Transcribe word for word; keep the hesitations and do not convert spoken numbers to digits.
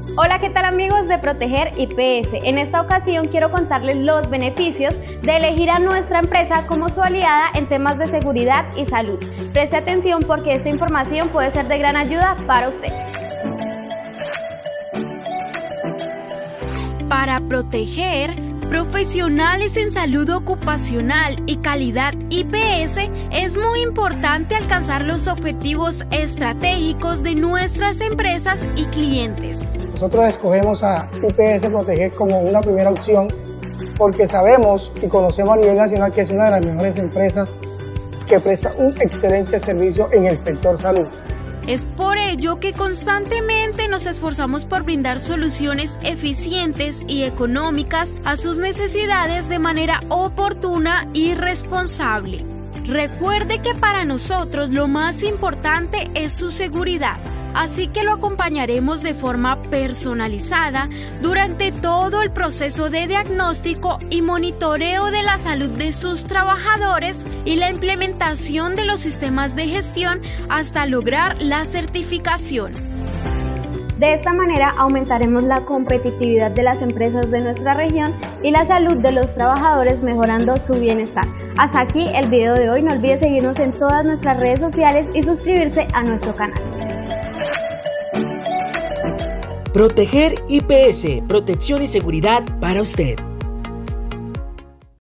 Hola, ¿qué tal amigos de Proteger I P S? En esta ocasión quiero contarles los beneficios de elegir a nuestra empresa como su aliada en temas de seguridad y salud. Preste atención porque esta información puede ser de gran ayuda para usted. Para proteger profesionales en salud ocupacional y calidad I P S, es muy importante alcanzar los objetivos estratégicos de nuestras empresas y clientes. Nosotros escogemos a I P S Proteger como una primera opción porque sabemos y conocemos a nivel nacional que es una de las mejores empresas que presta un excelente servicio en el sector salud. Es por ello que constantemente nos esforzamos por brindar soluciones eficientes y económicas a sus necesidades de manera oportuna y responsable. Recuerde que para nosotros lo más importante es su seguridad, así que lo acompañaremos de forma personalizada durante todo el proceso de diagnóstico y monitoreo de la salud de sus trabajadores y la implementación de los sistemas de gestión hasta lograr la certificación. De esta manera aumentaremos la competitividad de las empresas de nuestra región y la salud de los trabajadores, mejorando su bienestar. Hasta aquí el video de hoy. No olvide seguirnos en todas nuestras redes sociales y suscribirse a nuestro canal. Proteger I P S, protección y seguridad para usted.